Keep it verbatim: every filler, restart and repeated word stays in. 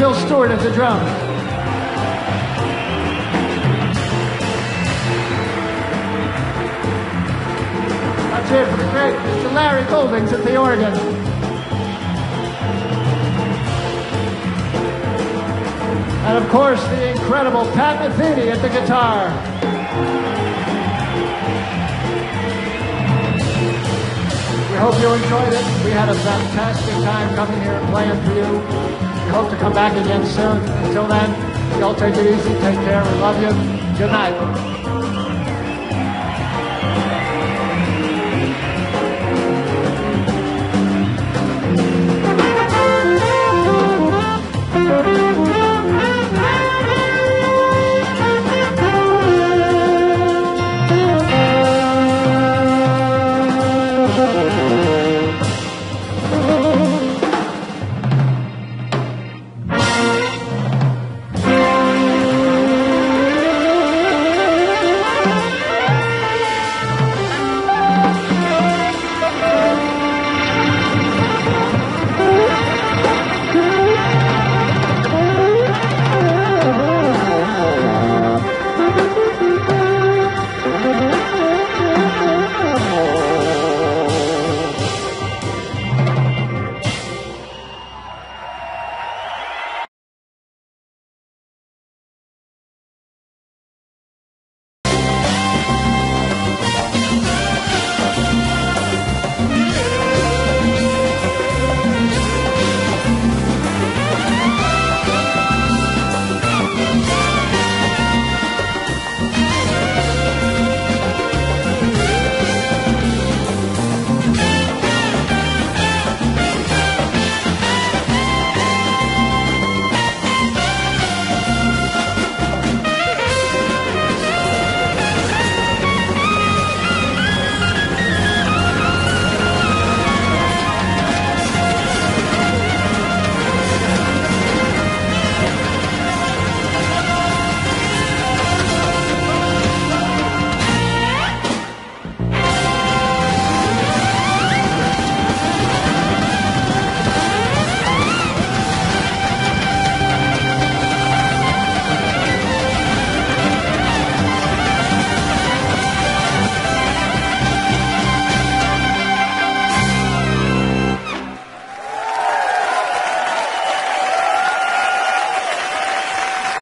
Bill Steward at the drums. Let's hear it for the great Mister Larry Goldings at the organ. And of course, the incredible Pat Metheny at the guitar. We hope you enjoyed it. We had a fantastic time coming here and playing for you. We hope to come back again soon. Until then, y'all take it easy, take care, we love you. Good night.